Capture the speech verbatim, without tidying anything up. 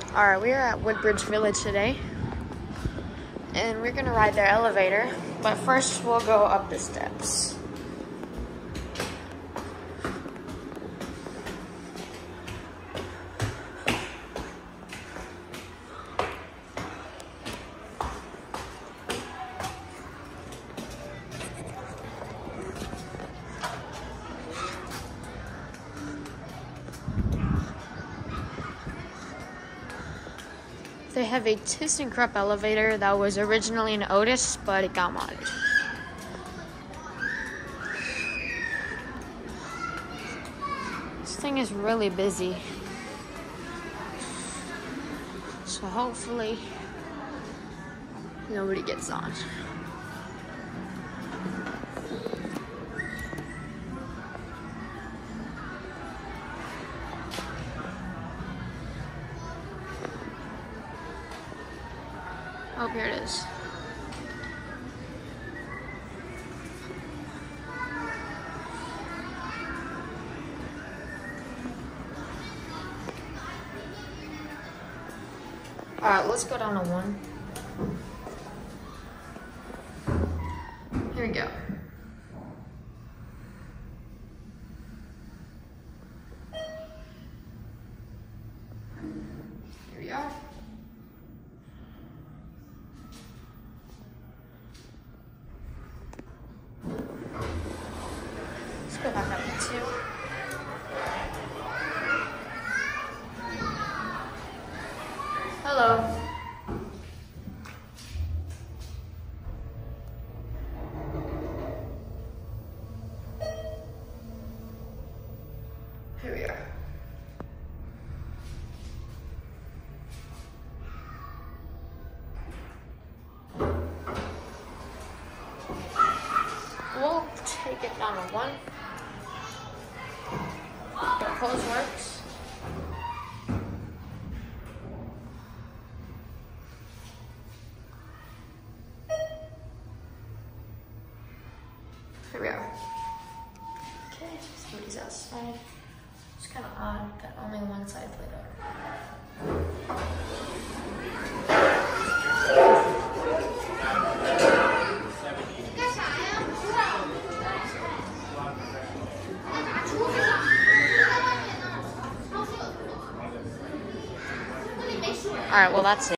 Alright, we are at Woodbridge Village today, and we're gonna ride their elevator, but first we'll go up the steps. They have a Thyssenkrupp elevator that was originally an Otis, but it got modded. This thing is really busy, so hopefully nobody gets on. Oh, here it is. Alright, let's go down to one. Here we go. Here we are. Go back up to two. Hello. Here we are. We'll take it down to one. The pose works. Here we are. Okay, somebody's outside. It's kind of odd that only one side lit up. All right, well, that's it.